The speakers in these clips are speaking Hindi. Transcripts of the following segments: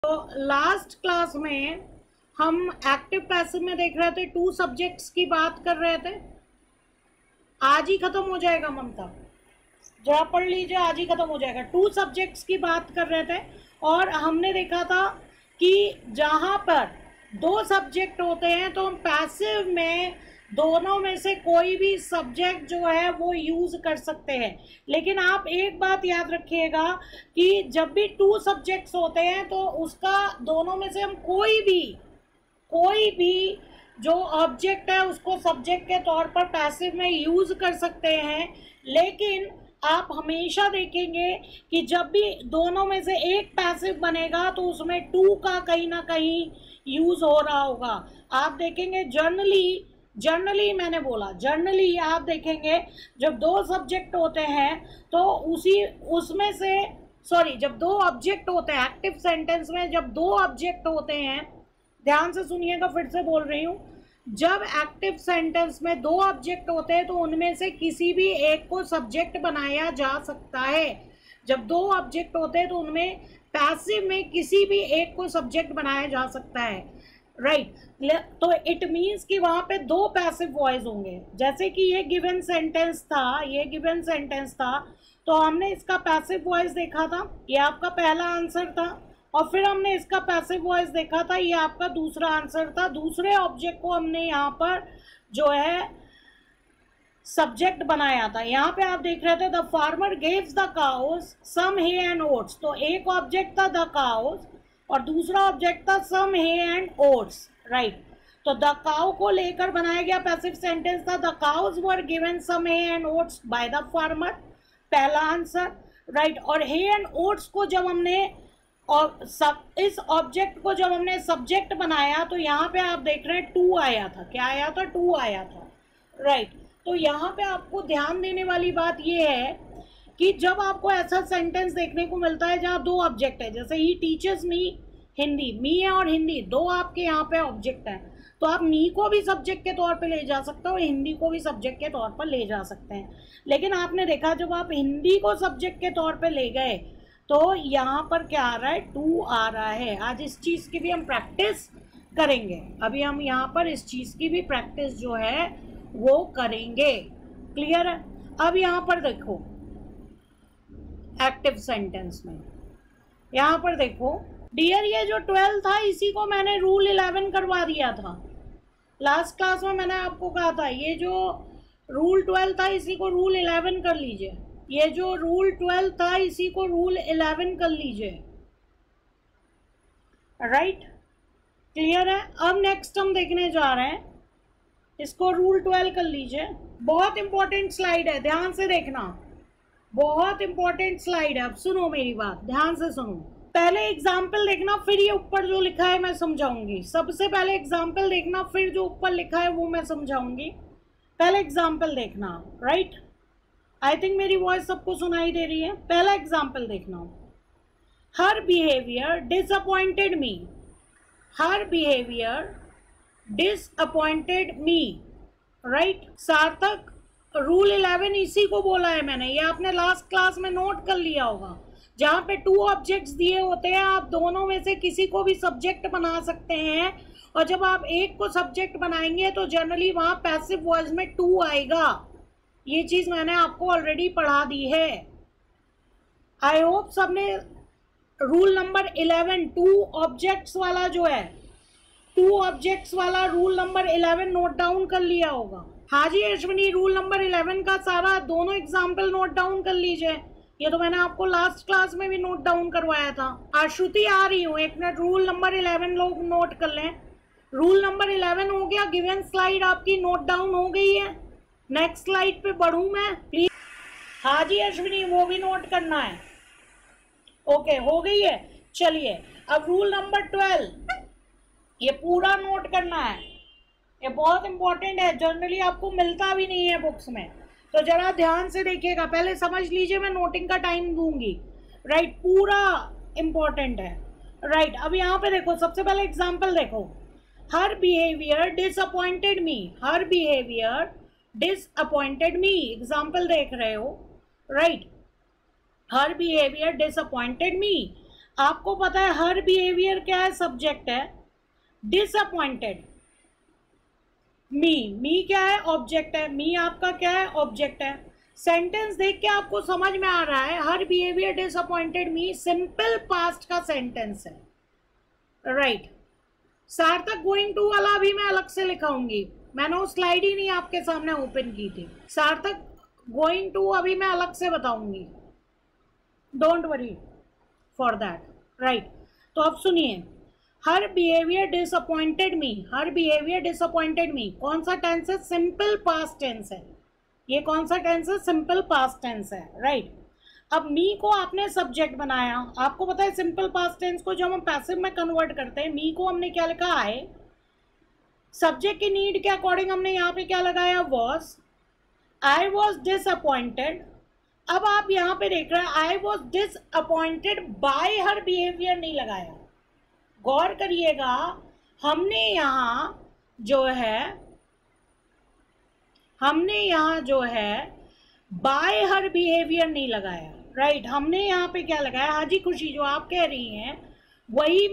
तो लास्ट क्लास में हम एक्टिव पैसिव में देख रहे थे, टू सब्जेक्ट्स की बात कर रहे थे। आज ही खत्म हो जाएगा ममता, जरा पढ़ लीजिए, आज ही खत्म हो जाएगा। टू सब्जेक्ट्स की बात कर रहे थे और हमने देखा था कि जहाँ पर दो सब्जेक्ट होते हैं तो हम पैसिव में दोनों में से कोई भी सब्जेक्ट जो है वो यूज कर सकते हैं। लेकिन आप एक बात याद रखिएगा कि जब भी टू सब्जेक्ट्स होते हैं तो उसका दोनों में से हम कोई भी जो ऑब्जेक्ट है उसको सब्जेक्ट के तौर पर पैसिव में यूज कर सकते हैं। लेकिन आप हमेशा देखेंगे कि जब भी दोनों में से एक पैसिव बनेगा तो उसमें टू का कहीं ना कहीं यूज हो रहा होगा। आप देखेंगे जर्नली मैंने बोला, जर्नली आप देखेंगे जब दो सब्जेक्ट होते हैं तो उसमें से जब दो ऑब्जेक्ट होते हैं एक्टिव सेंटेंस में, जब दो ऑब्जेक्ट होते हैं, ध्यान से सुनिएगा, फिर से बोल रही हूँ, जब एक्टिव सेंटेंस में दो ऑब्जेक्ट होते हैं तो उनमें से किसी भी एक को सब्जेक्ट बनाया जा सकता है। जब दो ऑब्जेक्ट होते हैं तो उनमें पैसिव में किसी भी एक को सब्जेक्ट बनाया जा सकता है, राइट। तो इट मीन्स कि वहां पे दो पैसिव वॉइस होंगे। जैसे कि ये गिवन सेंटेंस था तो हमने इसका पैसिव वॉइस देखा था, ये आपका पहला आंसर था, और फिर हमने इसका पैसिव वॉइस देखा था, ये आपका दूसरा आंसर था। दूसरे ऑब्जेक्ट को हमने यहाँ पर जो है सब्जेक्ट बनाया था। यहाँ पे आप देख रहे थे the farmer gives the cows some hay and oats, तो एक ऑब्जेक्ट था द काउज और दूसरा ऑब्जेक्ट था some hay and oats, right. तो द काउ को लेकर बनाया गया पैसिव सेंटेंस था the cows were given some hay and oats by the farmer, पहला आंसर, राइट। और हे एंड ओट्स को जब हमने और इस ऑब्जेक्ट को जब हमने सब्जेक्ट बनाया तो यहाँ पे आप देख रहे हैं टू आया था, क्या आया था, टू आया था, राइट। तो यहाँ पे आपको ध्यान देने वाली बात ये है कि जब आपको ऐसा सेंटेंस देखने को मिलता है जहाँ दो ऑब्जेक्ट है, जैसे ही टीचर्स मी हिंदी, मी है और हिंदी दो आपके यहाँ पे ऑब्जेक्ट हैं, तो आप मी को भी सब्जेक्ट के तौर पे ले जा सकते हो, हिंदी को भी सब्जेक्ट के तौर पर ले जा सकते हैं। लेकिन आपने देखा जब आप हिंदी को सब्जेक्ट के तौर पे ले गए तो यहाँ पर क्या आ रहा है, टू आ रहा है। आज इस चीज़ की भी हम प्रैक्टिस करेंगे, अभी हम यहाँ पर इस चीज़ की भी प्रैक्टिस जो है वो करेंगे, क्लियर है। अब यहाँ पर देखो एक्टिव सेंटेंस में, यहाँ पर देखो डियर, ये जो 12 था इसी को मैंने रूल 11 करवा दिया था लास्ट क्लास में। मैंने आपको कहा था ये जो रूल 12 था इसी को रूल 11 कर लीजिए, ये जो रूल 12 था इसी को रूल 11 कर लीजिए, राइट, क्लियर है। अब नेक्स्ट हम देखने जा रहे हैं, इसको रूल 12 कर लीजिए। बहुत इंपॉर्टेंट स्लाइड है, ध्यान से देखना, बहुत इंपॉर्टेंट स्लाइड है। अब सुनो मेरी बात, ध्यान से सुनो। पहले एग्जाम्पल देखना, फिर ये ऊपर जो लिखा है मैं समझाऊंगी। सबसे पहले एग्जाम्पल देखना, फिर जो ऊपर लिखा है वो मैं समझाऊंगी। पहले एग्जाम्पल देखना, राइट। आई थिंक मेरी वॉइस सबको सुनाई दे रही है। पहला एग्जाम्पल देखना, her behaviour disappointed me, her behaviour disappointed me, right. Sarthak rule 11 इसी को बोला है मैंने, ये आपने लास्ट क्लास में नोट कर लिया होगा। जहाँ पे टू ऑब्जेक्ट्स दिए होते हैं आप दोनों में से किसी को भी सब्जेक्ट बना सकते हैं, और जब आप एक को सब्जेक्ट बनाएंगे तो जनरली वहाँ पैसिव वॉइस में टू आएगा। ये चीज मैंने आपको ऑलरेडी पढ़ा दी है। आई होप सबने रूल नंबर 11 टू ऑब्जेक्ट्स वाला जो है, टू ऑब्जेक्ट्स वाला रूल नंबर 11 नोट डाउन कर लिया होगा। हाँ जी अश्विनी, रूल नंबर 11 का सारा दोनों एग्जाम्पल नोट डाउन कर लीजिए, ये तो मैंने आपको लास्ट क्लास में भी नोट डाउन करवाया था। आश्रुति आ रही हूँ, एक मिनट, रूल नंबर 11 लोग नोट कर लें। रूल नंबर 11 हो गया, गिवन स्लाइड आपकी नोट डाउन हो गई है। नेक्स्ट स्लाइड पे बढ़ूं मैं प्लीज। हाँ जी अश्विनी, वो भी नोट करना है। ओके, हो गई है। चलिए अब रूल नंबर 12, ये पूरा नोट करना है, ये बहुत इंपॉर्टेंट है, जनरली आपको मिलता भी नहीं है बुक्स में, तो जरा ध्यान से देखिएगा। पहले समझ लीजिए, मैं नोटिंग का टाइम दूंगी, राइट, पूरा इंपॉर्टेंट है, राइट। अब यहाँ पे देखो, सबसे पहले एग्जाम्पल देखो, her behaviour disappointed me, her behaviour disappointed me, example देख रहे हो, right. Her behaviour disappointed me. आपको पता है हर बिहेवियर क्या है, सब्जेक्ट है। डिसअपॉइंटेड, मी क्या है, ऑब्जेक्ट है। मी आपका क्या है, ऑब्जेक्ट है। सेंटेंस देख के आपको समझ में आ रहा है, her behaviour disappointed me simple past का सेंटेंस है, राइट। सार्थक गोइंग टू वाला भी मैं अलग से लिखाऊंगी, मैंने वो स्लाइड ही नहीं आपके सामने ओपन की थी। सार्थक गोइंग टू अभी मैं अलग से बताऊंगी, don't worry for that, right. तो अब सुनिए, her behaviour disappointed me, her behaviour disappointed me कौन सा टेंस है, सिंपल पास्ट टेंस है। ये कौन सा टेंस है, सिंपल पास्ट टेंस है, राइट। अब मी को आपने सब्जेक्ट बनाया, आपको पता है सिंपल पास्ट टेंस को जब हम पैसिव में कन्वर्ट करते हैं, मी को हमने क्या लिखा है, सब्जेक्ट की नीड के अकॉर्डिंग हमने यहाँ पे क्या लगाया, वॉज। आई वॉज डिसअपॉइंटेड, अब आप यहाँ पे देख रहे हैं I was disappointed by her behaviour नहीं लगाया। गौर करिएगा, हमने यहाँ जो है बाय हर बिहेवियर नहीं लगाया, राइट। हमने यहाँ पे क्या लगाया, हाजी खुशी जो आप कह रही हैं वही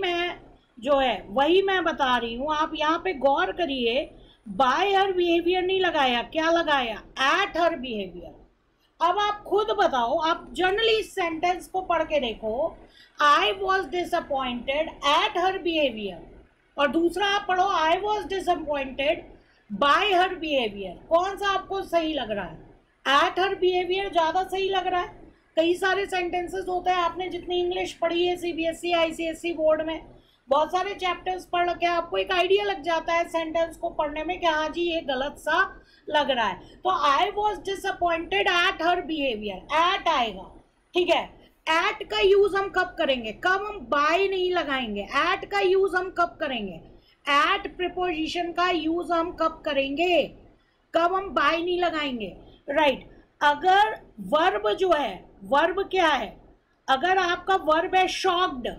मैं बता रही हूँ। आप यहाँ पे गौर करिए, बाय हर बिहेवियर नहीं लगाया, क्या लगाया, एट हर बिहेवियर। अब आप खुद बताओ, आप जनरली इस सेंटेंस को पढ़ के देखो, I was disappointed at her behaviour, और दूसरा आप पढ़ो I was disappointed by her behaviour. कौन सा आपको सही लग रहा है, एट हर बिहेवियर ज़्यादा सही लग रहा है। कई सारे सेंटेंसेस होते हैं, आपने जितनी इंग्लिश पढ़ी है सीबीएसई आईसीएसई बोर्ड में, बहुत सारे चैप्टर्स पढ़ के आपको एक आइडिया लग जाता है सेंटेंस को पढ़ने में कि हाँ जी ये गलत सा लग रहा है। तो I was disappointed at her behaviour, at आएगा, ठीक है। एट का यूज हम कब करेंगे, कब हम बाय नहीं लगाएंगे, एट का यूज हम कब करेंगे, एट प्रीपोजिशन का यूज हम कब करेंगे, कब हम बाय नहीं लगाएंगे, राइट। अगर वर्ब जो है, वर्ब क्या है, अगर आपका वर्ब है शॉक्ड,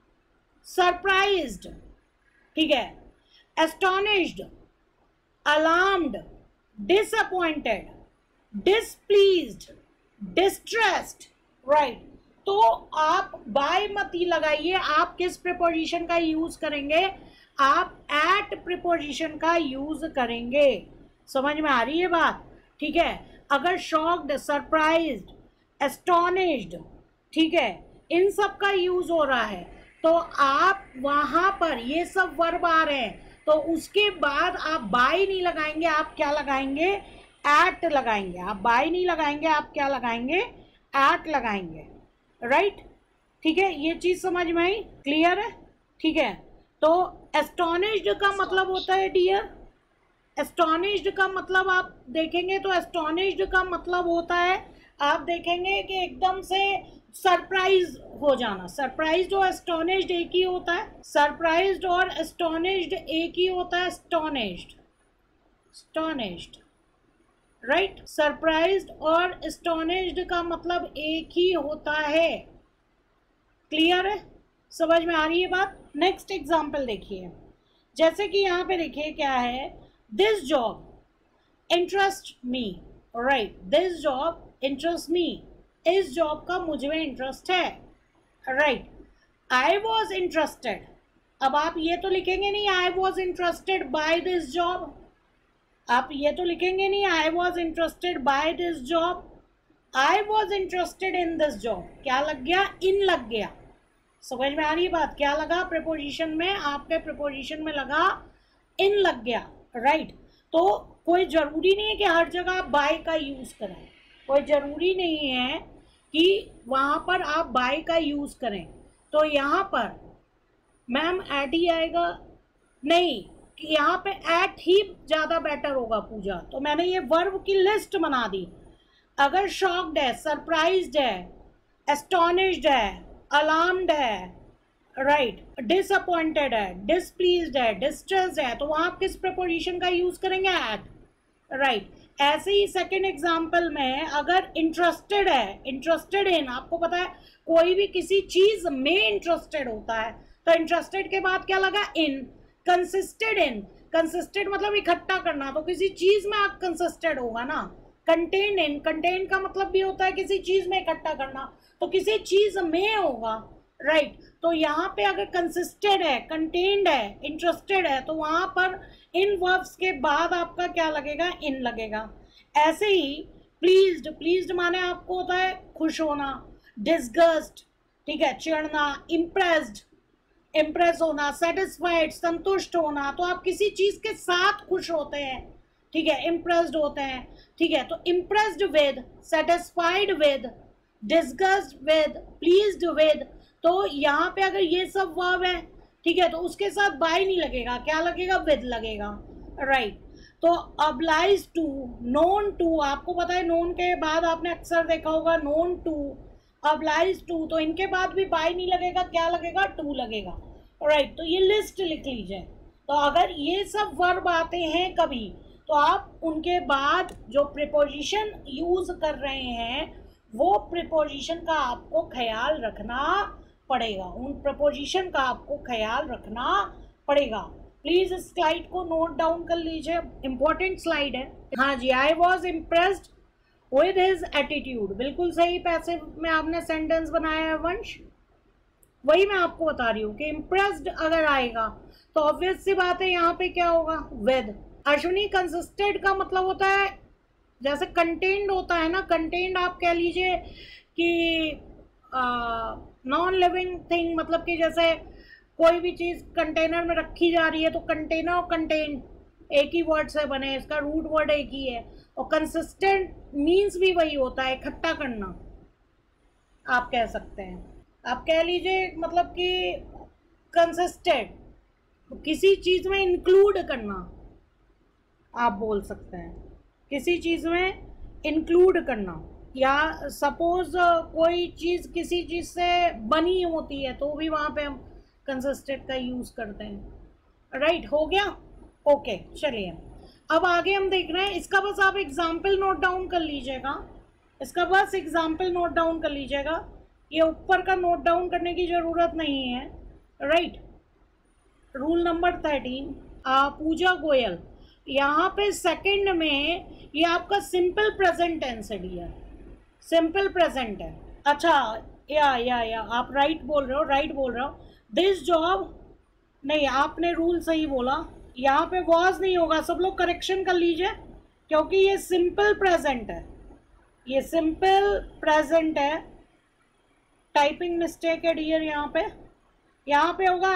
सरप्राइज्ड, ठीक है, astonished, alarmed, disappointed, displeased, distressed, right। तो आप बाय मत ही लगाइए, आप किस प्रीपोजिशन का यूज करेंगे, आप एट प्रीपोजिशन का यूज करेंगे। समझ में आ रही है बात, ठीक है। अगर शॉक्ड, सरप्राइज्ड, एस्टोनिश्ड, ठीक है, इन सब का यूज हो रहा है, तो आप वहां पर ये सब वर्ब आ रहे हैं, तो उसके बाद आप बाय नहीं लगाएंगे, आप क्या लगाएंगे, एट लगाएंगे। आप बाय नहीं लगाएंगे, आप क्या लगाएंगे, एट लगाएंगे, राइट, ठीक है। ये चीज समझ में आई, क्लियर है, ठीक है। तो एस्टोनिश्ड का मतलब होता है डियर, एस्टोनिश्ड का मतलब आप देखेंगे तो एस्टोनिश्ड का मतलब होता है, आप देखेंगे कि एकदम से सरप्राइज हो जाना। सरप्राइज्ड और एस्टोनिश्ड एक ही होता है, सरप्राइज्ड और एस्टोनिश्ड एक ही होता है, एस्टोनिश्ड, राइट। सरप्राइज्ड और एस्टोनिश्ड का मतलब एक ही होता है, क्लियर है, समझ में आ रही है बात। नेक्स्ट एग्जाम्पल देखिए, जैसे कि यहाँ पे देखिए क्या है, this job interest me, right, this job interest me, इस जॉब का मुझ में इंटरेस्ट है, राइट। आई वॉज इंटरेस्टेड, अब आप ये तो लिखेंगे नहीं I was interested by this job, आप ये तो लिखेंगे नहीं I was interested by this job, I was interested in this job, क्या लग गया, इन लग गया। समझ में आ रही है बात, क्या लगा प्रीपोजिशन में, आपके प्रीपोजिशन में लगा इन लग गया, राइट। तो कोई जरूरी नहीं है कि हर जगह आप बाय का यूज करें, कोई जरूरी नहीं है कि वहां पर आप बाय का यूज करें। तो यहाँ पर मैम एट ही आएगा, नहीं, यहाँ पे एट ही ज्यादा बेटर होगा पूजा। तो मैंने ये वर्ब की लिस्ट बना दी, अगर शॉक्ड है, सरप्राइज्ड है, एस्टोनिश्ड है, अलार्म्ड है, राइट, डिसअपॉइंटेड है, डिसप्लीज्ड है, डिस्ट्रेस्ड है, तो वहां आप किस प्रीपोजिशन का यूज करेंगे, एट, राइट। ऐसे ही सेकेंड एग्जाम्पल में अगर इंटरेस्टेड है, इंटरेस्टेड इन, आपको पता है कोई भी किसी चीज में इंटरेस्टेड होता है, तो इंटरेस्टेड के बाद क्या लगा, इन। कंसिस्टेड इन, कंसिस्टेड मतलब इकट्ठा करना, तो किसी चीज में आप कंसिस्टेड होगा ना। कंटेन इन, कंटेन का मतलब भी होता है किसी चीज में इकट्ठा करना, तो किसी चीज में होगा, राइट तो यहाँ पे अगर कंसिस्टेड है, कंटेन्ड है, इंटरेस्टेड है, तो वहां पर इन वर्ब्स के बाद आपका क्या लगेगा, इन लगेगा। ऐसे ही प्लीज्ड, प्लीज्ड माने आपको होता है खुश होना, डिस्गस्ट, ठीक है, चिढ़ना, इम्प्रेस्ड, इम्प्रेस होना, सेटिस्फाइड, संतुष्ट होना, तो आप किसी चीज के साथ खुश होते हैं, ठीक है, इम्प्रेस्ड होते हैं, ठीक है, तो impressed with, satisfied with, disgust with, pleased with, तो यहाँ पे अगर ये सब वर्ब है, ठीक है, तो उसके साथ बाय नहीं लगेगा, क्या लगेगा, विद लगेगा, राइट। तो अब्लाइज टू, नोन टू, आपको पता है नोन के बाद आपने अक्सर देखा होगा नोन टू, अब्लाइज टू, तो इनके बाद भी बाय नहीं लगेगा, क्या लगेगा, टू लगेगा, राइट। तो ये लिस्ट लिख लीजिए। तो अगर ये सब वर्ब आते हैं कभी, तो आप उनके बाद जो प्रीपोजिशन यूज कर रहे हैं वो प्रीपोजिशन का आपको ख्याल रखना पड़ेगा, उन प्रीपोजिशन का आपको ख्याल रखना पड़ेगा। प्लीज इस स्लाइड को नोट डाउन कर लीजिए, इंपॉर्टेंट स्लाइड है। हाँ जी, I was impressed with his attitude, बिल्कुल सही पैसिव में आपने सेंटेंस बनाया है वंश, वही मैं आपको बता रही हूँ कि इम्प्रेस्ड अगर आएगा तो ऑब्वियस सी बात है यहाँ पे क्या होगा, विद। अश्विनी कंसिस्टेड का मतलब होता है जैसे कंटेन्ड होता है ना, कंटेन्ड आप कह लीजिए कि नॉन लिविंग थिंग, मतलब कि जैसे कोई भी चीज़ कंटेनर में रखी जा रही है तो कंटेनर और कंटेन एक ही वर्ड से बने, इसका रूट वर्ड एक ही है, और कंसिस्टेंट मीन्स भी वही होता है, इकट्ठा करना आप कह सकते हैं, आप कह लीजिए मतलब कि कंसिस्टेंट किसी चीज़ में इंक्लूड करना, आप बोल सकते हैं किसी चीज़ में इंक्लूड करना, या सपोज कोई चीज़ किसी चीज़ से बनी होती है तो भी वहाँ पे हम कंसिस्टेंट का यूज़ करते हैं, राइट। हो गया, ओके, चलिए अब आगे हम देख रहे हैं। इसका बस आप एग्जाम्पल नोट डाउन कर लीजिएगा, इसका बस एग्जाम्पल नोट डाउन कर लीजिएगा, ये ऊपर का नोट डाउन करने की ज़रूरत नहीं है, right. Rule number 13, Pooja Goyal, यहाँ पे सेकंड में ये आपका सिंपल प्रेजेंट टेंस है डियर, सिंपल प्रेजेंट है। अच्छा, या आप राइट बोल रहे हो, राइट बोल रहे हो। दिस जॉब, नहीं आपने रूल सही बोला, यहाँ पे वॉज नहीं होगा, सब लोग करेक्शन कर लीजिए क्योंकि ये सिंपल प्रेजेंट है, ये सिंपल प्रेजेंट है, टाइपिंग मिस्टेक है डियर यहाँ पे होगा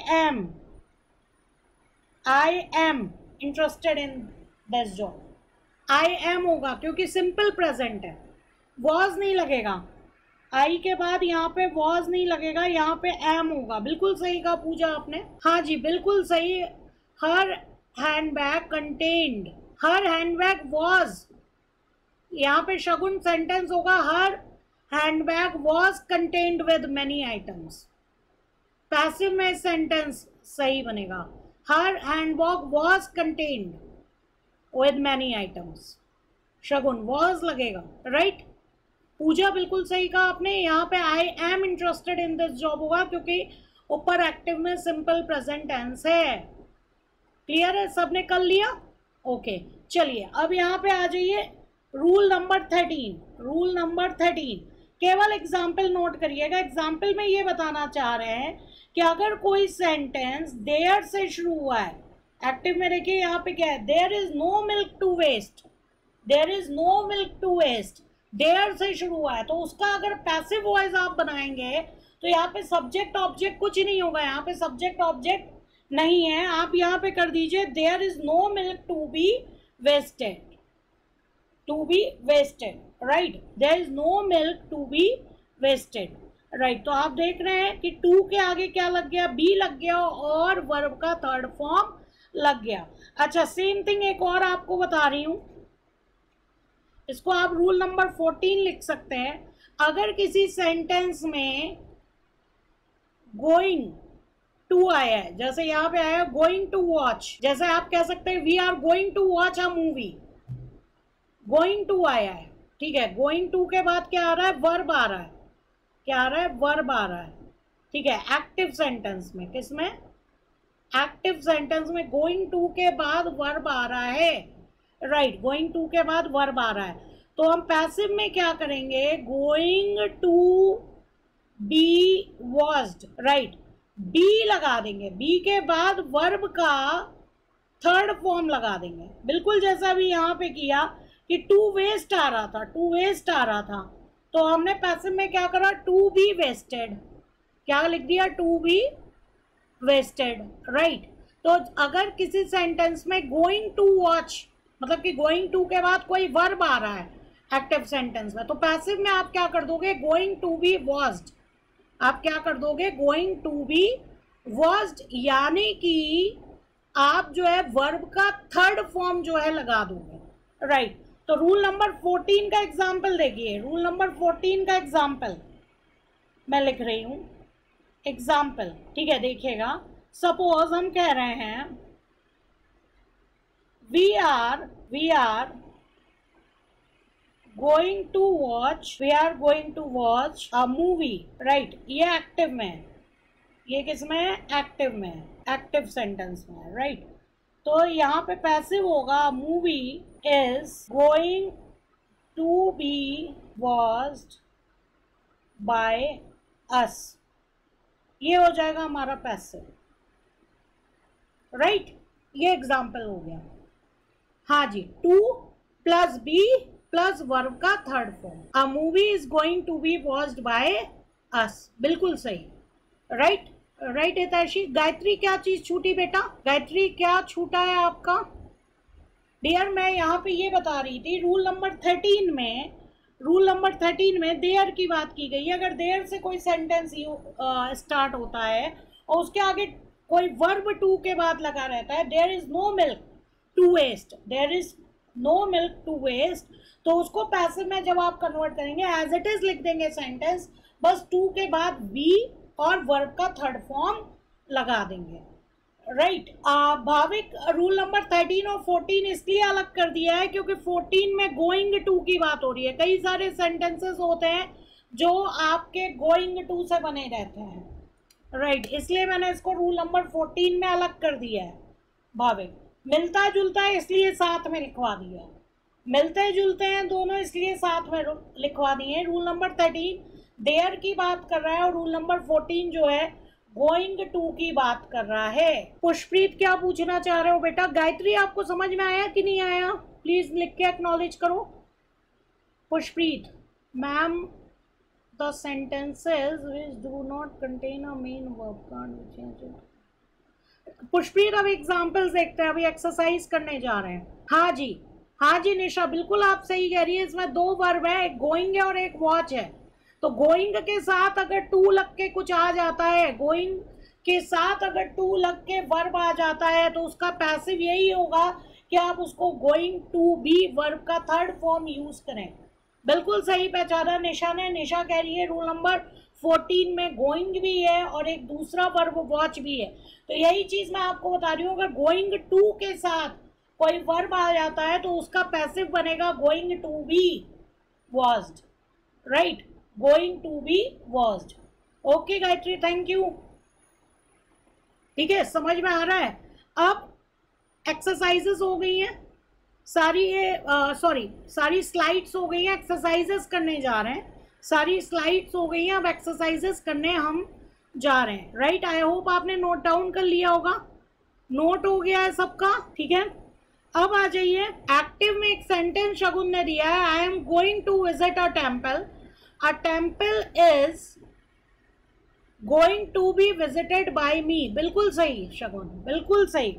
I am interested in this job, I am होगा क्योंकि सिंपल प्रेजेंट है, वॉज नहीं लगेगा, आई के बाद यहाँ पे वॉज नहीं लगेगा, यहाँ पे एम होगा। बिल्कुल सही कहा पूजा आपने, हाँ जी बिल्कुल सही। हर handbag contained, her handbag was, यहाँ पे शगुन सेंटेंस होगा her handbag was contained with many items, passive में सेंटेंस सही बनेगा, her handbag was contained with many items, Shagun was लगेगा, राइट। पूजा बिल्कुल सही कहा आपने, यहाँ पे I am interested in this job होगा क्योंकि ऊपर एक्टिव में सिंपल प्रेजेंट टेंस है। क्लियर है, सबने कर लिया, ओके। चलिए अब यहाँ पे आ जाइए, रूल नंबर 13, रूल नंबर 13, केवल एग्जाम्पल नोट करिएगा। एग्जाम्पल में ये बताना चाह रहे हैं कि अगर कोई सेंटेंस देयर से शुरू हुआ है, एक्टिव में देखिए यहाँ पे क्या है, there is no milk to waste, there is no milk to waste, there से शुरू हुआ है, तो उसका अगर पैसिव वॉइस आप बनाएंगे तो यहाँ पे सब्जेक्ट ऑब्जेक्ट कुछ नहीं होगा, यहाँ पे सब्जेक्ट ऑब्जेक्ट नहीं है, आप यहाँ पे कर दीजिए there is no milk to be wasted, to be wasted, right, there is no milk to be wasted, right. तो आप देख रहे हैं कि टू के आगे क्या लग गया, बी लग गया और वर्ब का थर्ड फॉर्म लग गया। अच्छा, सेम थिंग एक और आपको बता रही हूं, इसको आप रूल नंबर 14 लिख सकते हैं। अगर किसी सेंटेंस में गोइंग टू आया है, जैसे यहाँ पे आया गोइंग टू वॉच, जैसे आप कह सकते हैं we are going to watch a movie, going to आया है, ठीक है, गोइंग टू के बाद क्या आ रहा है, वर्ब आ रहा है, क्या आ रहा है, वर्ब आ रहा है, ठीक है, एक्टिव सेंटेंस में, किसमें, एक्टिव सेंटेंस में गोइंग टू के बाद वर्ब आ रहा है, राइट, गोइंग टू के बाद वर्ब आ रहा है। तो हम पैसिव में क्या करेंगे, going to be watched, right, be लगा देंगे, बी के बाद वर्ब का थर्ड फॉर्म लगा देंगे, बिल्कुल जैसा भी यहाँ पे किया कि टू वेस्ट आ रहा था, टू वेस्ट आ रहा था, तो हमने पैसिव में क्या करा, टू बी वेस्टेड, क्या लिख दिया, टू बी वेस्टेड, राइट। तो अगर किसी सेंटेंस में गोइंग टू वॉच, मतलब कि गोइंग टू के बाद कोई वर्ब आ रहा है एक्टिव सेंटेंस में, तो पैसिव में आप क्या कर दोगे, गोइंग टू बी वॉज्ड, आप क्या कर दोगे, गोइंग टू बी वॉज्ड, यानी कि आप जो है वर्ब का थर्ड फॉर्म जो है लगा दोगे, राइट। तो रूल नंबर 14 का एग्जाम्पल देखिए, रूल नंबर 14 का एग्जाम्पल मैं लिख रही हूं, एग्जाम्पल, ठीक है, देखिएगा। सपोज हम कह रहे हैं we are going to watch a movie, right, ये एक्टिव में है, ये किस में है, एक्टिव में है, एक्टिव सेंटेंस में है, राइट। तो यहाँ पे पैसिव होगा, movie is going to be watched by us, ये हो जाएगा हमारा पैसिव, राइट, ये एग्जाम्पल हो गया। हाँ जी, to plus be plus verb का third form, a movie is going to be watched by us, बिल्कुल सही, राइट, राइट हितैषी। गायत्री क्या चीज छूटी बेटा, गायत्री क्या छूटा है आपका? डियर मैं यहाँ पे ये बता रही थी, रूल नंबर 13 में देयर की बात की गई है। अगर देयर से कोई सेंटेंस स्टार्ट होता है और उसके आगे कोई वर्ब टू के बाद लगा रहता है, there is no milk to waste, there is no milk to waste, तो उसको पैसिव में जब आप कन्वर्ट करेंगे एज इट इज लिख देंगे सेंटेंस, बस टू के बाद बी और वर्ब का थर्ड फॉर्म लगा देंगे, राइट। भाविक रूल नंबर 13 और 14 इसलिए अलग कर दिया है क्योंकि 14 में गोइंग टू की बात हो रही है, कई सारे सेंटेंसेस होते हैं जो आपके गोइंग टू से बने रहते हैं, राइट, इसलिए मैंने इसको रूल नंबर 14 में अलग कर दिया है। भाविक मिलता जुलता है इसलिए साथ में लिखवा दिया है, मिलते जुलते हैं दोनों इसलिए साथ में लिखवा दिए। रूल नंबर 13 देयर की बात कर रहा है और रूल नंबर 14 जो है गोइंग टू की बात कर रहा है। पुष्पप्रीत क्या पूछना चाह रहे हो बेटा? गायत्री आपको समझ में आया कि नहीं आया, प्लीज लिख के एक्नॉलेज करो। Pushpapreet ma'am the sentences which do not contain a main verb can't. Pushpapreet अब एग्जांपल्स देखते हैं, अभी एक्सरसाइज करने जा रहे हैं। हाँ जी निशा बिल्कुल आप सही कह रही है, इसमें दो वर्ब है, एक गोइंग है और एक वॉच है। तो गोइंग के साथ अगर टू लग के कुछ आ जाता है, गोइंग के साथ अगर टू लग के वर्ब आ जाता है तो उसका पैसिव यही होगा कि आप उसको गोइंग टू बी वर्ब का थर्ड फॉर्म यूज करें। बिल्कुल सही पहचाना निशा ने। निशा कह रही है रूल नंबर 14 में गोइंग भी है और एक दूसरा वर्ब वॉच भी है, तो यही चीज मैं आपको बता रही हूँ। अगर गोइंग टू के साथ कोई वर्ब आ जाता है तो उसका पैसिव बनेगा going to be watched, right, going to be watched. Okay Gayatri thank you, ठीक है, समझ में आ रहा है। अब एक्सरसाइजेस हो गई हैं सारी, ये सारी स्लाइड्स हो गई हैं, एक्सरसाइजेस करने जा रहे हैं, सारी स्लाइड्स हो गई हैं, अब एक्सरसाइजेस करने हम जा रहे हैं, राइट। आई होप आपने नोट डाउन कर लिया होगा, नोट हो गया है सबका, ठीक है। अब आ जाइए एक्टिव में, एक सेंटेंस शगुन ने दिया है, I am going to visit a temple, a temple is going to be visited by me. बिल्कुल सही शगुन, बिल्कुल सही,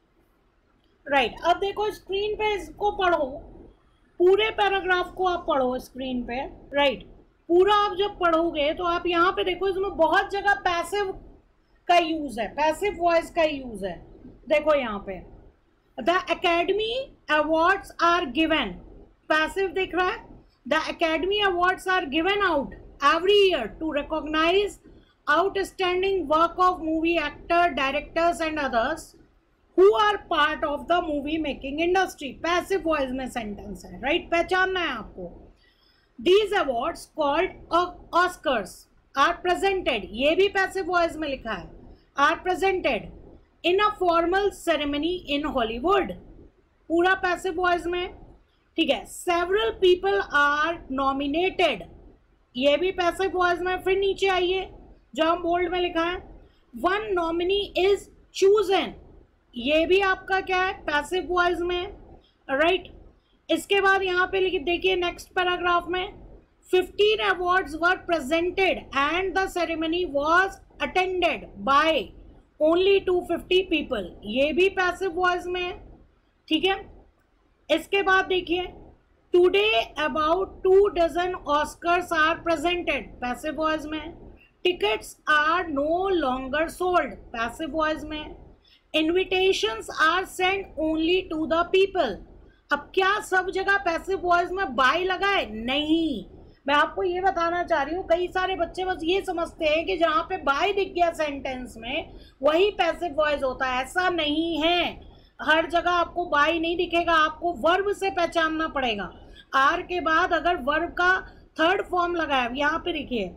राइट। अब देखो स्क्रीन पे इसको पढ़ो, पूरे पैराग्राफ को आप पढ़ो स्क्रीन पे, राइट। पूरा आप जब पढ़ोगे तो आप यहाँ पे देखो इसमें बहुत जगह पैसिव का यूज है, पैसिव वॉइस का यूज है। देखो यहाँ पे the Academy Awards are given, passive दिख रहा है। The Academy Awards are given out every year to recognise outstanding work of movie actor, directors and others who are part of the movie making industry। Passive voice में सेंटेंस है, राइट, पहचानना है आपको। These awards called Oscars are presented, ये भी पैसिव वॉइस में लिखा है, are presented in a formal ceremony in Hollywood, पूरा पैसिव वॉइस में, ठीक है। Several people are nominated ये भी पैसिव वॉइस में। फिर नीचे आइए जो हम बोल्ड में लिखा है, वन नॉमिनी इज चूजन, ये भी आपका क्या है, पैसिव वॉइस में, राइट। इसके बाद यहाँ पे लिखिए, देखिए नेक्स्ट पैराग्राफ में, 15 awards were presented and the ceremony was attended by only 250 people, ये भी पैसिव वॉइस में है, ठीक है। इसके बाद देखिए, today about 2 dozen Oscars are presented, passive voice में। Tickets are no longer sold, passive voice में। Invitations are sent only to the people, अब क्या सब जगह पैसिव वॉइस में बाय लगा है? नहीं, मैं आपको ये बताना चाह रही हूँ, कई सारे बच्चे बस ये समझते हैं कि जहाँ पे बाय दिख गया सेंटेंस में वही पैसिव वॉइस होता है, ऐसा नहीं है। हर जगह आपको बाय नहीं दिखेगा, आपको वर्ब से पहचानना पड़ेगा। आर के बाद अगर वर्ब का थर्ड फॉर्म लगा है, यहाँ पे देखिए,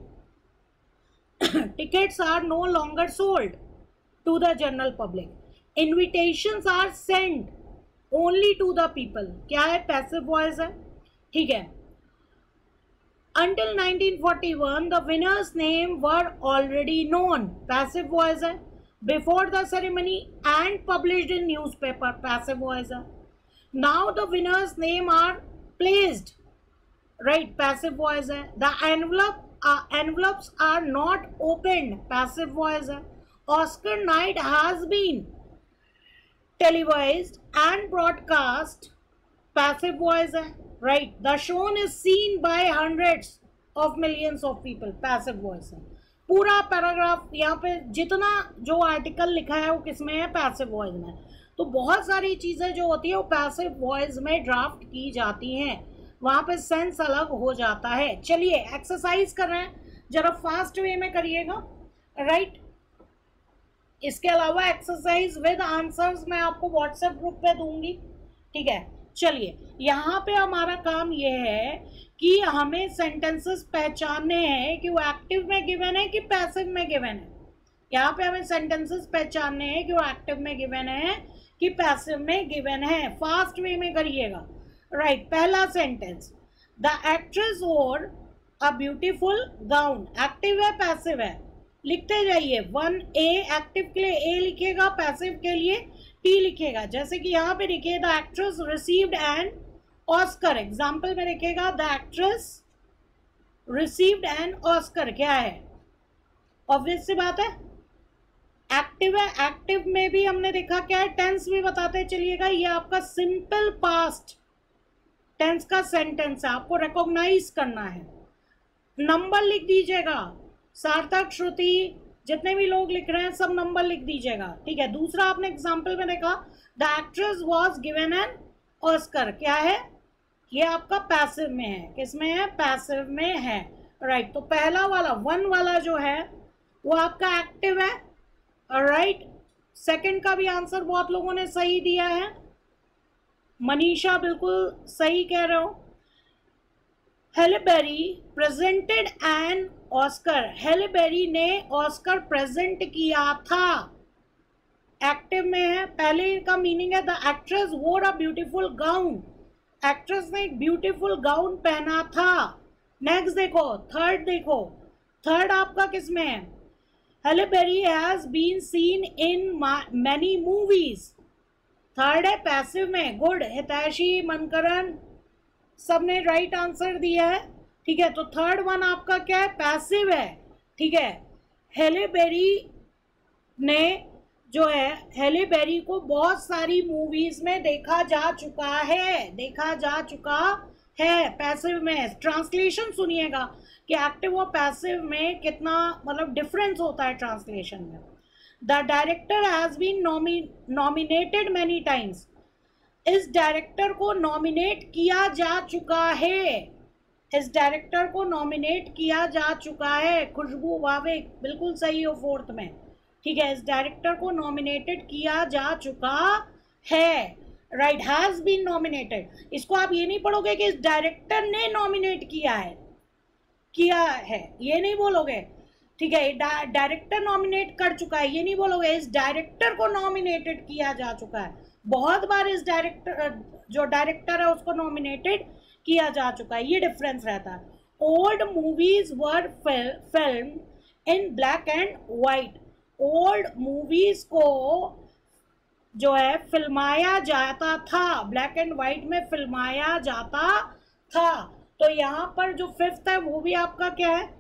tickets are no longer sold to the general public, invitations are sent only to the people, क्या है, पैसिव वॉइस है, ठीक है। Until 1941 the winners name were already known, passive voice है। Before the ceremony and published in newspaper, passive voice है। Now the winners name are placed, right, passive voice है। The envelopes are not opened, passive voice है। Oscar night has been televised and broadcast, passive voice है, right। The shown is seen by hundreds of millions of people, passive voice है। पूरा पैराग्राफ यहाँ पे जितना जो आर्टिकल लिखा है वो किसमें है, पैसिव वॉइस में। तो बहुत सारी चीज़ें जो होती है वो पैसिव वॉइस में ड्राफ्ट की जाती हैं, वहाँ पे सेंस अलग हो जाता है। चलिए एक्सरसाइज कर रहे हैं, जरा फास्ट वे में करिएगा, राइट। इसके अलावा एक्सरसाइज विद आंसर्स मैं आपको व्हाट्सएप ग्रुप पे दूंगी, ठीक है। चलिए यहाँ पे हमारा काम ये है कि हमें सेंटेंसेस पहचानने हैं कि वो एक्टिव में गिवन है कि पैसिव में गिवन है। यहाँ पे हमें सेंटेंसेस पहचानने हैं कि वो एक्टिव में गिवन है कि पैसिव में गिवन है। फास्ट वे में करिएगा, राइट। पहला sentence, the actress wore a beautiful gown, active है पैसिव है, लिखते जाइए। 1A एक्टिव के लिए A लिखेगा, पैसिव के लिए T लिखेगा। जैसे कि यहाँ पे लिखिए, the actress received an Oscar, example में लिखेगा the actress received an Oscar, क्या है, ऑब्वियस सी बात है, एक्टिव है। एक्टिव में भी हमने देखा क्या है, टेंस भी बताते चलिएगा। ये आपका सिंपल पास्ट टेंस का सेंटेंस है, आपको रिकॉग्नाइज करना है। नंबर लिख दीजिएगा, सार्थक, श्रुति, जितने भी लोग लिख रहे हैं सब नंबर लिख दीजिएगा, ठीक है। दूसरा आपने एग्जाम्पल में देखा, the actress was given an Oscar, क्या है, ये आपका पैसिव में है, किसमें है, पैसिव में है, राइट। तो पहला वाला 1 वाला जो है वो आपका एक्टिव है, राइट। सेकंड का भी आंसर बहुत लोगों ने सही दिया है, मनीषा बिल्कुल सही कह रहे हो। Halle Berry presented an Oscar, Halle Berry ने ऑस्कर प्रेजेंट किया था, एक्टिव में है। पहले का मीनिंग है the actress wore a beautiful gown, actress ने एक ब्यूटीफुल गाउन पहना था। नेक्स्ट देखो, थर्ड देखो, थर्ड आपका किसमें है, Halle Berry has been seen in many movies, third है पैसिव में। गुड, हितैषी, मनकरण सबने राइट आंसर दिया है, ठीक है। तो थर्ड वन आपका क्या है, पैसिव है, ठीक है। हेले बेरी ने जो है, हेले बेरी को बहुत सारी मूवीज में देखा जा चुका है, देखा जा चुका है, पैसिव में। ट्रांसलेशन सुनिएगा कि एक्टिव और पैसिव में कितना मतलब डिफरेंस होता है ट्रांसलेशन में। The director has been nominated many times, इस डायरेक्टर को नॉमिनेट किया जा चुका है, इस डायरेक्टर को नॉमिनेट किया जा चुका है। खुशबू वावेक बिल्कुल सही हो, फोर्थ में, ठीक है। इस डायरेक्टर को नॉमिनेटेड किया जा चुका है, राइट। हैज बीन नॉमिनेटेड, इसको आप ये नहीं पढ़ोगे कि इस डायरेक्टर ने नॉमिनेट किया है, ये नहीं बोलोगे, ठीक है। डायरेक्टर नॉमिनेट कर चुका है, ये नहीं बोलोगे, इस डायरेक्टर को नॉमिनेटेड किया जा चुका है। बहुत बार इस डायरेक्टर जो डायरेक्टर है उसको नॉमिनेटेड किया जा चुका है, ये डिफरेंस रहता है। Old movies were film in black and white. Old movies को जो है फिल्माया जाता था, ब्लैक एंड व्हाइट में फिल्माया जाता था। तो यहाँ पर जो फिफ्थ है वो भी आपका क्या है,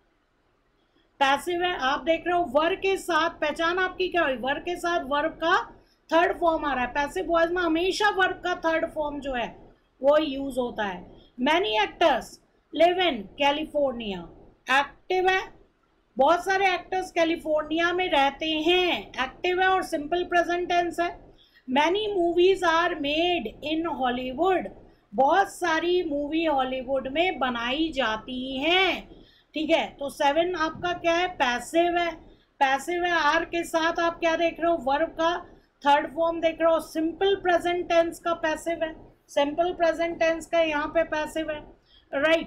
पैसिव है। आप देख रहे हो वर के साथ, पहचान आपकी क्या हुई, वर के साथ वर्ब का थर्ड फॉर्म आ रहा है। पैसिव वॉइस में हमेशा वर्ब का थर्ड फॉर्म जो है वो यूज होता है। Many actors live in California, active है, बहुत सारे एक्टर्स कैलिफोर्निया में रहते हैं, एक्टिव है और सिंपल प्रेजेंट टेंस है। Many movies are made in Hollywood, बहुत सारी मूवी हॉलीवुड में बनाई जाती हैं, ठीक है। तो 7 आपका क्या है, पैसिव है। पैसिव है, आर के साथ आप क्या देख रहे हो, वर्ब का थर्ड फॉर्म देख रहे हो, सिंपल प्रेजेंट टेंस का पैसिव है, सिंपल प्रेजेंट टेंस का यहाँ पे पैसिव है, राइट।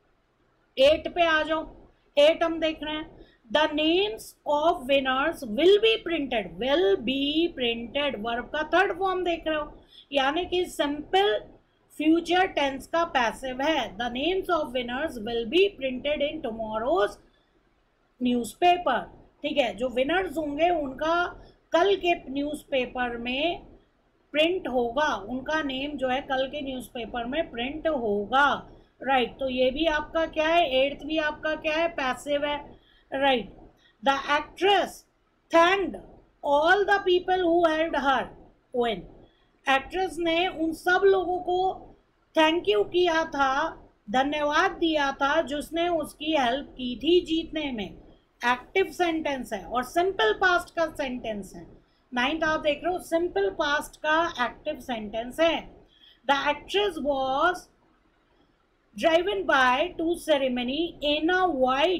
8 पे आ जाओ। 8 हम देख रहे हैं, the names of winners will be printed, will be printed verb का थर्ड फॉर्म देख रहे हो, यानी कि सिंपल फ्यूचर टेंस का पैसिव है। The names of winners will be printed in tomorrow's newspaper, ठीक है। जो विनर्स होंगे उनका कल के न्यूज़पेपर में प्रिंट होगा, उनका नेम जो है कल के न्यूज़पेपर में प्रिंट होगा, राइट। तो ये भी आपका क्या है, 8th भी आपका क्या है, पैसिव है, right. The actress thanked all the people who helped her win, actress ने उन सब लोगों को थैंक यू किया था, धन्यवाद दिया था जिसने उसकी हेल्प की थी जीतने में। एक्टिव सेंटेंस है और सिंपल पास्ट का सेंटेंस है। 9th आप देख रहे हो, सिंपल पास्ट का एक्टिव सेंटेंस है। The actress was driven by to ceremony in a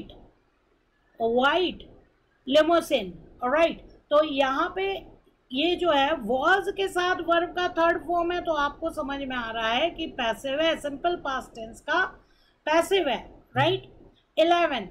white limousine, right. तो यहाँ पे ये जो है वॉज के साथ वर्ब का थर्ड फॉर्म है, तो आपको समझ में आ रहा है कि पैसिव है, सिंपल पास्ट टेंस का पैसिव है, right. 11th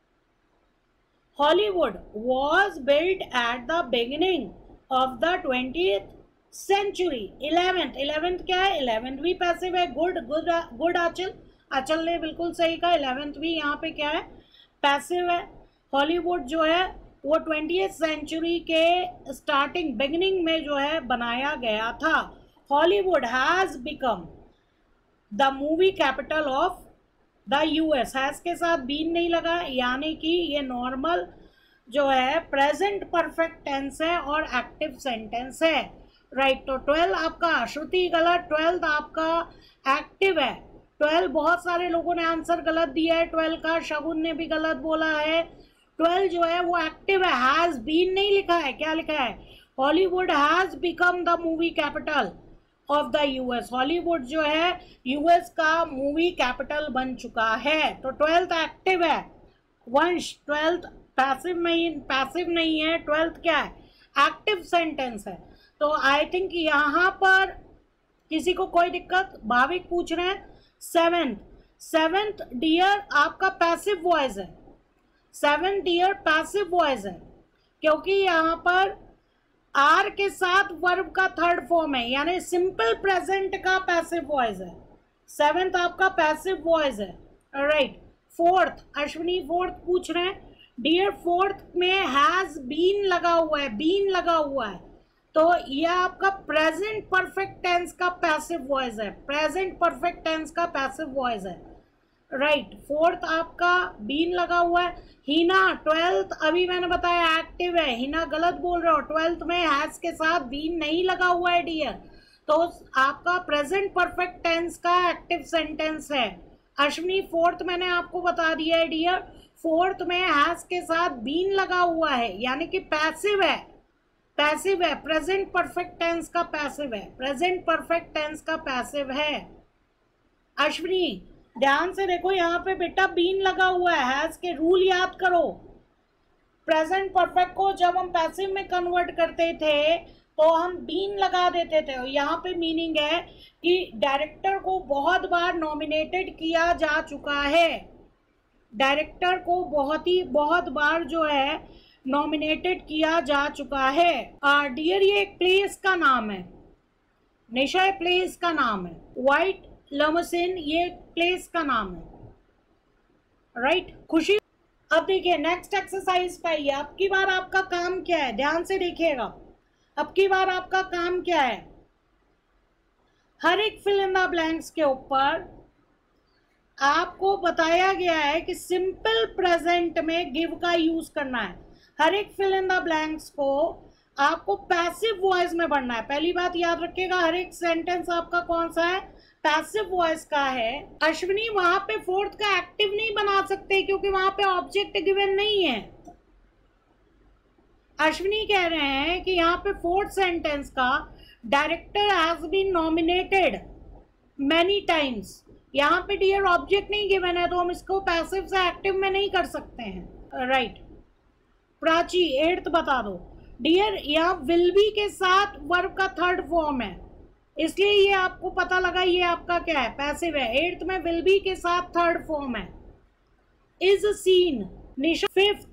Hollywood was built at the beginning of the 20th century. 11th क्या है, 11th भी पैसिव है। गुड आचल ने बिल्कुल सही कहा, 11th भी यहाँ पे क्या है, पैसिव है। हॉलीवुड जो है वो 20th सेंचुरी के स्टार्टिंग बिगिनिंग में जो है बनाया गया था। Hollywood has become the movie capital of the US, has के साथ बीन नहीं लगा, यानी कि ये नॉर्मल जो है प्रेजेंट परफेक्ट टेंस है और एक्टिव सेंटेंस है, राइट। तो 12 आपका श्रुति गलत, 12th आपका एक्टिव है। 12 बहुत सारे लोगों ने आंसर गलत दिया है 12 का, शगुन ने भी गलत बोला है। 12 जो है वो एक्टिव है, हैज बीन नहीं लिखा है, क्या लिखा है, Hollywood has become the movie capital of the US, Hollywood जो है यूएस का मूवी कैपिटल बन चुका है। तो 12th एक्टिव है। वंश 12th पैसिव नहीं है, 12th क्या है, एक्टिव सेंटेंस है। तो आई थिंक यहाँ पर किसी को कोई दिक्कत, भाविक पूछ रहे हैं। 7th डियर आपका पैसिव वॉइस है, 7th डियर पैसिव वॉइस है, क्योंकि यहाँ पर आर के साथ वर्ब का थर्ड फॉर्म है, यानी सिंपल प्रेजेंट का पैसिव वॉइस है। 7th आपका पैसिव वॉइस है, राइट। 4th अश्विनी 4th पूछ रहे हैं, डियर 4th में हैज बीन लगा हुआ है, बीन लगा हुआ है, तो यह आपका प्रेजेंट परफेक्ट टेंस का पैसिव वॉइस है, प्रेजेंट परफेक्ट टेंस का पैसिव वॉइस है, राइट। 4th आपका बीन लगा हुआ है। हिना 12th अभी मैंने बताया एक्टिव है, हिना गलत बोल रहे हो, 12th में हैज के साथ बीन नहीं लगा हुआ है डियर, तो आपका प्रेजेंट परफेक्ट टेंस का एक्टिव सेंटेंस है। अश्विनी 4th मैंने आपको बता दिया है डियर, 4th में हैज के साथ बीन लगा हुआ है, यानी कि पैसिव है, पैसिव है, प्रेजेंट परफेक्ट टेंस का पैसिव है, प्रेजेंट परफेक्ट टेंस का पैसिव है। अश्विनी ध्यान से देखो, यहाँ पे बेटा बीन लगा हुआ है, हैज के रूल याद करो। प्रेजेंट परफेक्ट को जब हम पैसिव में कन्वर्ट करते थे तो हम बीन लगा देते थे। यहाँ पे मीनिंग है कि डायरेक्टर को बहुत बार नॉमिनेटेड किया जा चुका है, डायरेक्टर को बहुत बार जो है नॉमिनेटेड किया जा चुका है। डियर ये एक प्लेस का नाम है, निशा प्लेस का नाम है। व्हाइट लिमोसिन ये प्लेस का नाम है, राइट खुशी। अब देखिए नेक्स्ट एक्सरसाइज पे आइए। अब की बार आपका काम क्या है, ध्यान से देखिएगा। अब की बार आपका काम क्या है, हर एक फिल इन द ब्लैंक्स के ऊपर आपको बताया गया है कि सिंपल प्रेजेंट में गिव का यूज करना है। हर एक फिल इन द ब्लैंक्स को आपको पैसिव वॉइस में पढ़ना है। पहली बात याद रखिएगा, हर एक सेंटेंस आपका कौन सा है, पैसिव वॉइस का है। अश्विनी वहां पे फोर्थ का एक्टिव नहीं बना सकते क्योंकि वहां पे ऑब्जेक्ट गिवन नहीं है। अश्विनी कह रहे हैं कि यहाँ पे फोर्थ सेंटेंस का director has been nominated many times. यहाँ पे डियर ऑब्जेक्ट नहीं गिवन है तो हम इसको पैसिव से एक्टिव में नहीं कर सकते हैं। राइट प्राची 8th बता दो। डियर यहाँ विल बी के साथ वर्ब का थर्ड फॉर्म है, इसलिए ये आपको पता लगा ये आपका क्या है, पैसिव है। 8th में विल बी के साथ थर्ड फॉर्म है। Is seen Nisha.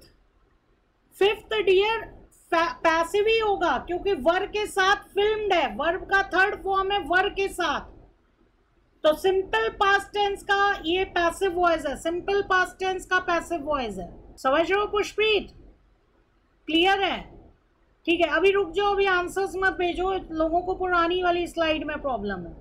Fifth dear passive ही होगा क्योंकि वर्ब के साथ फिल्म्ड है, वर्ब का थर्ड फॉर्म है वर्ब के साथ। तो सिंपल पास्ट टेंस का ये पैसिव वॉइस है, सिंपल पास्ट टेंस का पैसिव वॉइस है। समझ रहे हो पुष्पीत, क्लियर है? ठीक है अभी रुक जाओ, अभी आंसर्स मत भेजो, लोगों को पुरानी वाली स्लाइड में प्रॉब्लम है।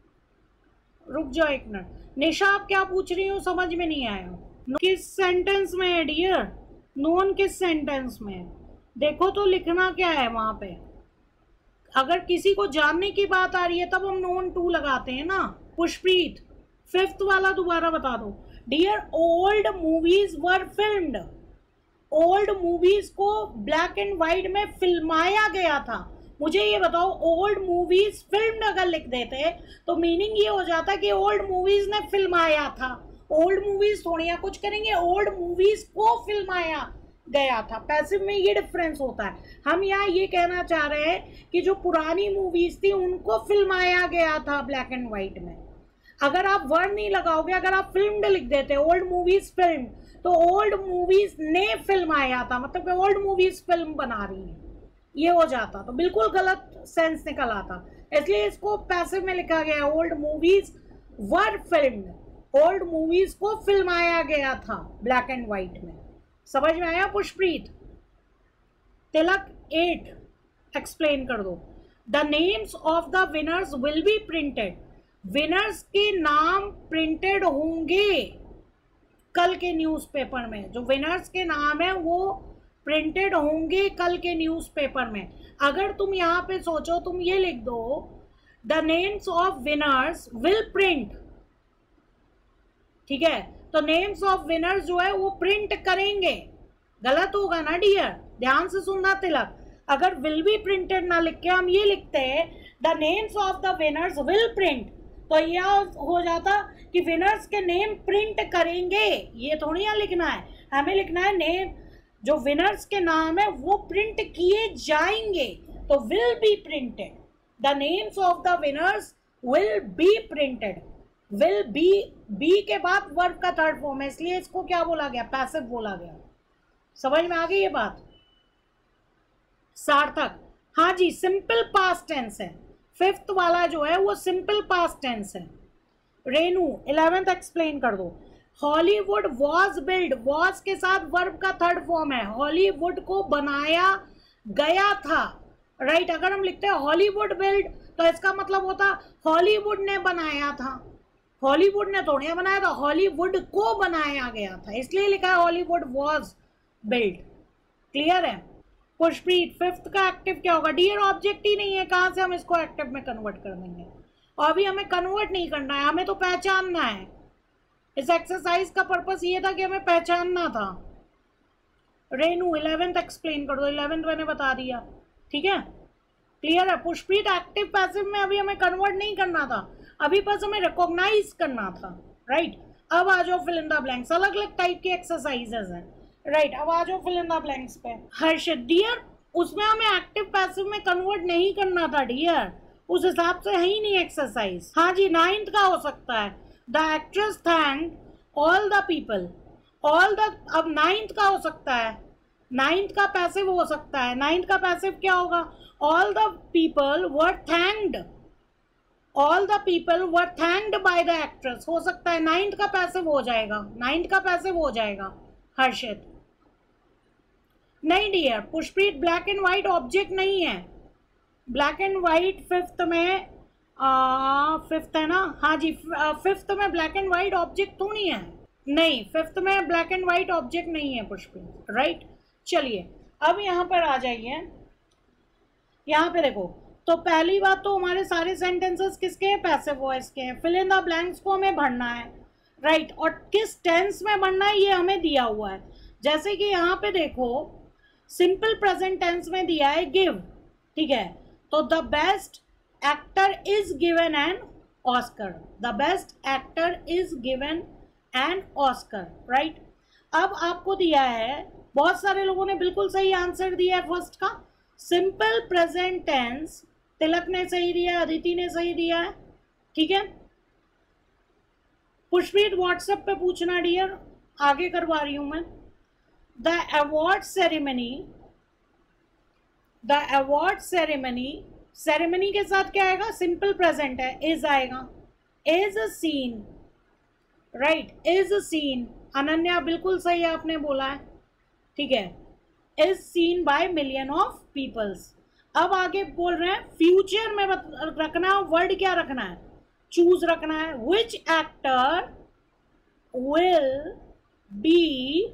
रुक जाओ एक मिनट। निशा आप क्या पूछ रही हो समझ में नहीं आया। किस सेंटेंस में है डियर, नोन किस सेंटेंस में है, देखो तो लिखना क्या है वहां पे। अगर किसी को जानने की बात आ रही है तब हम नोन टू लगाते हैं ना। पुष्पीत 5th वाला दोबारा बता दो। Dear old movies were filmed. Old movies को ब्लैक एंड व्हाइट में फिल्माया गया था। मुझे ये बताओ ओल्ड मूवीज फिल्म्ड अगर लिख देते तो मीनिंग ये हो जाता कि ओल्ड मूवीज ने फिल्माया था। ओल्ड मूवीज थोड़ी या कुछ करेंगे, ओल्ड मूवीज को फिल्माया गया था। पैसिव में ये डिफरेंस होता है। हम यहाँ ये कहना चाह रहे हैं कि जो पुरानी मूवीज थी उनको फिल्माया गया था ब्लैक एंड व्हाइट में। अगर आप वर्ड नहीं लगाओगे, अगर आप फिल्म्ड लिख देते ओल्ड मूवीज फिल्म, तो ओल्ड मूवीज ने फिल्माया था, मतलब कि ओल्ड मूवीज फिल्म बना रही है, ये हो जाता तो बिल्कुल गलत सेंस निकल आता। इसलिए इसको पैसिव में लिखा गया old movies were filmed, old movies को फिल्माया गया था ब्लैक एंड व्हाइट में। समझ में आया पुष्परीत? तिलक 8 एक्सप्लेन कर दो। The names of the winners will be printed. Winners के नाम प्रिंटेड होंगे कल के न्यूज़पेपर में। जो विनर्स के नाम है वो प्रिंटेड होंगे कल के न्यूज़पेपर में। अगर तुम यहाँ पे सोचो, तुम ये लिख दो the names of winners will print, ठीक है, तो नेम्स ऑफ विनर्स जो है वो प्रिंट करेंगे, गलत होगा ना डियर, ध्यान से सुनना तिलक। अगर विल बी प्रिंटेड ना लिख के हम ये लिखते हैं the names of the winners will print, तो यह हो जाता कि विनर्स के नेम प्रिंट करेंगे। ये थोड़ी यहाँ लिखना है, हमें लिखना है नेम, जो विनर्स के नाम है वो प्रिंट किए जाएंगे, तो will be printed. The names of the winners will be printed. Will be के बाद वर्ब का थर्ड फॉर्म है, इसलिए इसको क्या बोला गया, पैसिव बोला गया। समझ में आ गई ये बात? सार्थक हाँ जी, सिंपल पास्ट टेंस है। 5th वाला जो है वो सिंपल पास्ट टेंस है। रेनू 11th एक्सप्लेन कर दो। हॉलीवुड वॉज बिल्ड, वॉज के साथ वर्ब का थर्ड फॉर्म है, हॉलीवुड को बनाया गया था। राइट अगर हम लिखते हैं हॉलीवुड बिल्ड तो इसका मतलब होता हॉलीवुड ने बनाया था, हॉलीवुड ने थोड़ी बनाया था, हॉलीवुड को बनाया गया था, इसलिए लिखा है हॉलीवुड वॉज बिल्ड। क्लियर है? पुष्परीत 5th का एक्टिव क्या होगा? डियर ऑब्जेक्ट ही नहीं है, कहाँ से हम इसको एक्टिव में कन्वर्ट कर देंगे? और अभी हमें कन्वर्ट नहीं करना है, हमें तो पहचानना है। इस एक्सरसाइज का पर्पस ये था कि हमें पहचानना था। रेनू 11th एक्सप्लेन कर दो। 11th मैंने बता दिया, ठीक है, क्लियर है? पुष्परीत एक्टिव पैसिव में अभी हमें कन्वर्ट नहीं करना था, अभी बस हमें रिकॉग्नाइज करना था। राइट अब आ जाओ फिल इन द ब्लैंक्स, अलग अलग टाइप की एक्सरसाइजेज हैं। राइट अब आ जाओ फिल इन द ब्लैंक्स पे। हर्षित डियर उसमें हमें एक्टिव पैसिव में कन्वर्ट नहीं करना था डियर, उस हिसाब से है ही नहीं एक्सरसाइज। हाँ जी 9th का हो सकता है। The actress thanked all the people, all the, अब 9th का हो सकता है, 9th का पैसिव हो सकता है। 9th का पैसिव क्या होगा? All the people were thanked, all the people were thanked by the actress, हो सकता है नाइन्थ का पैसिव हो जाएगा, नाइन्थ का पैसिव हो जाएगा हर्षित। नहीं dear Pushpit, black and white object नहीं है। ब्लैक एंड व्हाइट फिफ्थ में, फिफ्थ है ना, हाँ जी, फिफ्थ में ब्लैक एंड व्हाइट ऑब्जेक्ट तो नहीं है, नहीं फिफ्थ में ब्लैक एंड व्हाइट ऑब्जेक्ट नहीं है पुष्पीत, राइट। चलिए अब यहाँ पर आ जाइए, यहाँ पे देखो, तो पहली बात तो हमारे सारे सेंटेंसेस किसके हैं, पैसिव वॉइस के हैं। फिल इन द ब्लैंक्स को हमें भरना है, राइट, और किस टेंस में भरना है ये हमें दिया हुआ है। जैसे कि यहाँ पे देखो सिंपल प्रेजेंट टेंस में दिया है गिव, ठीक है, तो the best actor is given an Oscar, the best actor is given an Oscar, right. अब आपको दिया है, बहुत सारे लोगों ने बिल्कुल सही आंसर दिया है फर्स्ट का, सिंपल प्रेजेंट टेंस, तिलक ने सही दिया, अदिति ने सही दिया है, ठीक है। पुष्पीत व्हाट्सएप पे पूछना डियर, आगे करवा रही हूं मैं। The award ceremony, the award ceremony, ceremony के साथ क्या आएगा, सिंपल प्रेजेंट है, इज आएगा, is seen, right, is seen, Ananya बिल्कुल सही आपने बोला है, ठीक है, is seen by million of peoples. अब आगे बोल रहे हैं फ्यूचर में रखना है, वर्ड क्या रखना है, चूज रखना है, which actor will be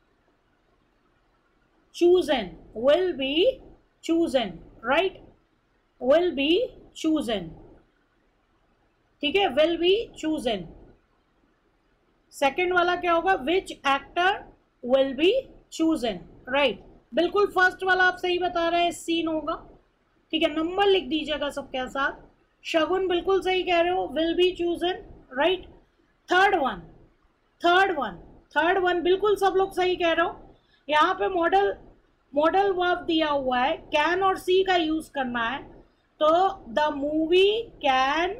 chosen, will be chosen, right, will be chosen, ठीक है, विल बी चूजन। सेकेंड वाला क्या होगा, which actor will be chosen, right, बिल्कुल फर्स्ट वाला आप सही बता रहे हैं, सीन होगा, ठीक है, नंबर लिख दीजिएगा सबके साथ। शगुन बिल्कुल सही कह रहे हो, will be chosen, right. Third one, third one, third one बिल्कुल सब लोग सही कह रहे हो। यहाँ पे मॉडल वर्ब दिया हुआ है, कैन और सी का यूज करना है, तो the movie can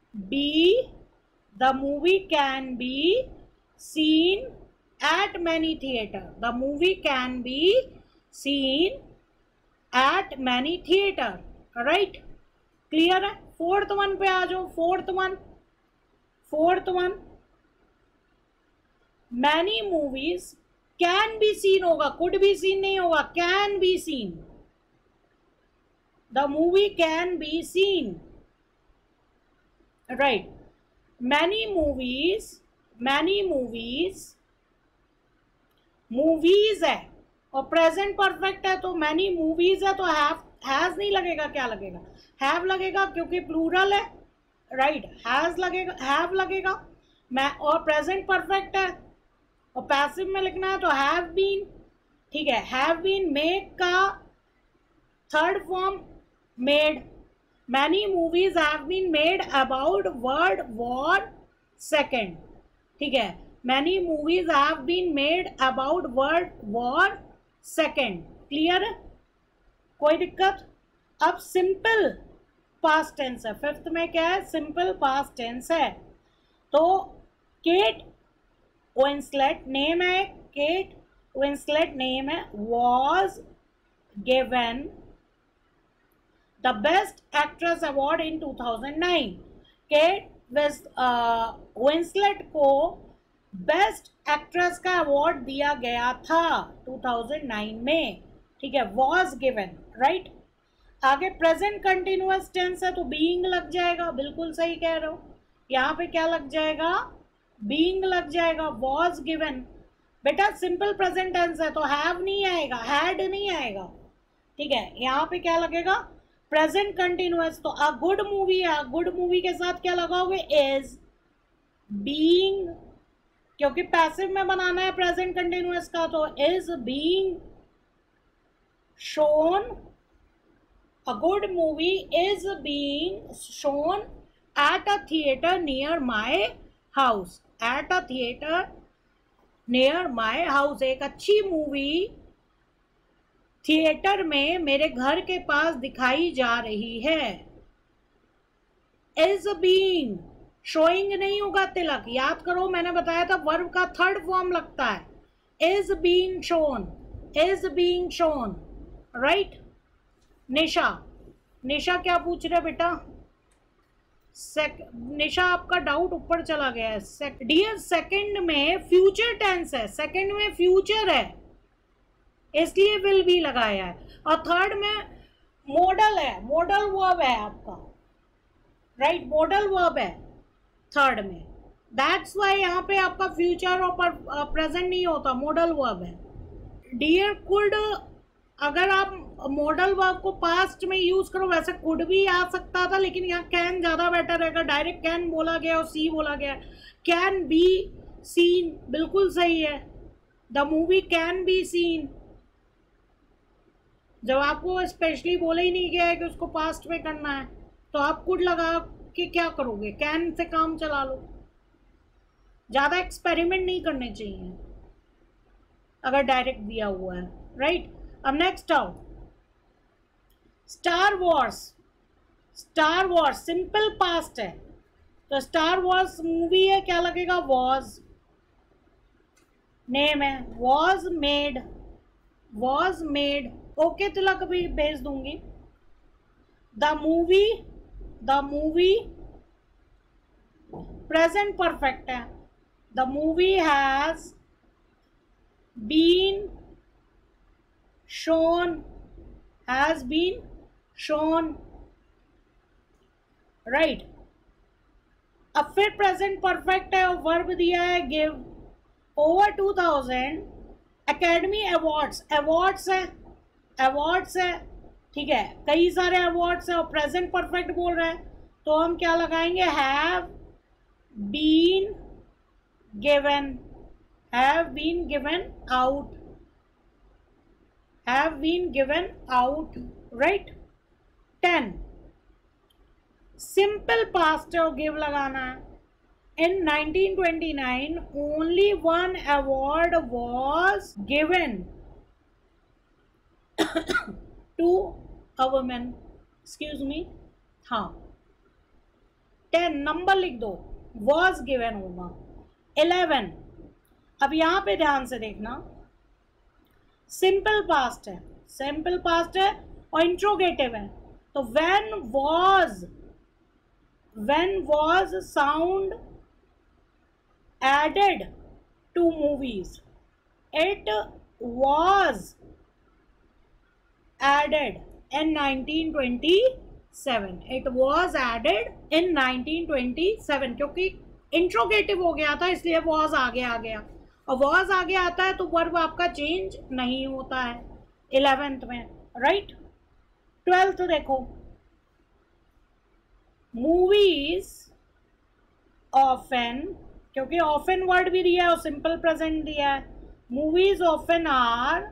be seen at many theater, the movie can be seen at many theater, right, clear है। फोर्थ वन पे आ जाओ, fourth one, many movies can be seen होगा, could be seen नहीं होगा, can be seen, the movie can be seen, right, many movies movies है और प्रेजेंट परफेक्ट है, तो मैनी मूवीज है, तो हैज नहीं लगेगा, क्या लगेगा, हैव लगेगा, क्योंकि प्लूरल है, राइट, हैज लगेगा, हैव लगेगा, मैं, और प्रेजेंट परफेक्ट है और पैसिव में लिखना है तो हैव बीन, ठीक है, हैव बीन, मेक का third form made, many movies have been made about world war second, ठीक है, many movies have been made about World War II, clear है, कोई दिक्कत। अब सिंपल पास्ट टेंस है, फिफ्थ में क्या है, सिंपल पास्ट टेंस है, तो केट विंसलेट नेम है, केट विंसलेट नेम है, was given the best actress award in 2009, Kate Winslet को बेस्ट एक्ट्रेस का अवार्ड दिया गया था 2009 में, ठीक है, वॉज गिवन, राइट। आगे प्रेजेंट कंटिन्यूअस टेंस है तो बीइंग लग जाएगा, बिल्कुल सही कह रहे हो, यहाँ पे क्या लग जाएगा, बीइंग लग जाएगा, वॉज गिवन। बेटा सिंपल प्रेजेंट टेंस है तो हैव नहीं आएगा, हैड नहीं आएगा, ठीक है, यहाँ पे क्या लगेगा, प्रेजेंट कंटिन्यूअस, तो अ गुड मूवी है, गुड मूवी के साथ क्या लगाओगे, इज बीइंग, क्योंकि पैसिव में बनाना है प्रेजेंट कंटिन्यूअस का, तो is being shown, a good movie is being shown at a theatre near my house, at a theatre near my house, एक अच्छी मूवी थिएटर में मेरे घर के पास दिखाई जा रही है, इज बीइंग, शोइंग नहीं होगा तिलक, याद करो मैंने बताया था वर्ब का थर्ड फॉर्म लगता है, is being shown, is being shown, right. Nisha, Nisha क्या पूछ रहे बेटा, निशा आपका डाउट ऊपर चला गया है। डियर सेकंड में फ्यूचर टेंस है, सेकंड में फ्यूचर है इसलिए विल बी लगाया है, और थर्ड में मॉडल है, मॉडल वर्ब है आपका, राइट, मॉडल वर्ब है थर्ड में, दैट्स वाई यहाँ पे आपका फ्यूचर और प्रेजेंट नहीं होता, मॉडल वर्ब है। डियर कुड, अगर आप मॉडल वर्ब को पास्ट में यूज करो, वैसे कुड भी आ सकता था लेकिन यहाँ कैन ज्यादा बेटर रहेगा, डायरेक्ट कैन बोला गया और सी बोला गया, कैन बी सीन बिल्कुल सही है, the movie can be seen. जब आपको स्पेशली बोला ही नहीं गया है कि उसको पास्ट में करना है तो आप कुड लगा के क्या करोगे, कैन से काम चला लो, ज्यादा एक्सपेरिमेंट नहीं करने चाहिए अगर डायरेक्ट दिया हुआ है, राइट। अब नेक्स्ट आओ, Star Wars, Star Wars simple past है तो स्टार वॉर्स मूवी है, क्या लगेगा, वॉज, नेम है, was made, was made, okay Tilak भी भेज दूंगी। The movie, the movie present perfect है, the movie has been shown, has been shown, right. अब फिर प्रेजेंट परफेक्ट है और वर्ब दिया है give, over 2000 Academy Awards, awards है, अवार्ड्स है, ठीक है, कई सारे अवार्ड्स है और प्रेजेंट परफेक्ट बोल रहे हैं तो हम क्या लगाएंगे, have been given, have been given out, have been given out, right. 10 simple past और गिव लगाना है। In 1929 only one award was given to a woman, excuse me, हाँ 10 नंबर लिख दो, was given होगा। 11 अब यहाँ पे ध्यान से देखना, सिंपल पास्ट है, सिंपल पास्ट है और इंट्रोगेटिव है तो when was sound added to movies, it was added in 1927, it was added in 1927 क्योंकि इंट्रोगेटिव हो गया था इसलिए was आगे आ गया, और was आगे आता है तो वर्ब आपका चेंज नहीं होता है 11th में, राइट। 12th देखो, मूवीज ऑफन, क्योंकि ऑफन वर्ड भी दिया है और सिंपल प्रेजेंट दिया है, movies often are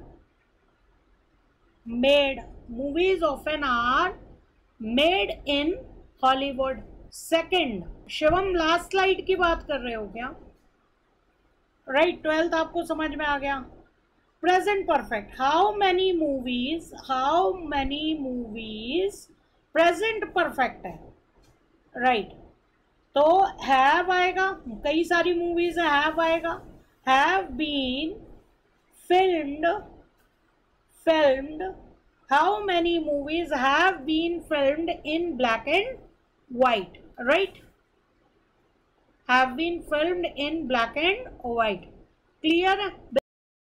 made, movies often are made in Hollywood. Second, Shivam last slide की बात कर रहे हो क्या, राइट। 12th आपको समझ में आ गया। Present perfect, how many movies, how many movies present perfect है, राइट तो हैव आएगा, कई सारी मूवीज है, हैव आएगा, have been filmed, filmed, how many movies have been filmed in black and white, right, have been filmed in black and white, clear है।